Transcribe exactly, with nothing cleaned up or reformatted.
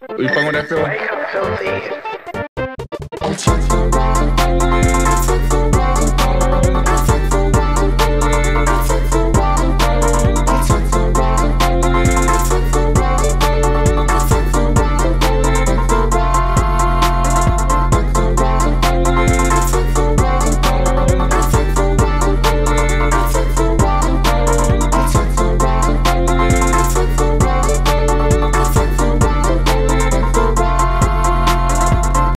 You fucking with that feeling? Wake up, filthy. I'll take the ride, only if it's the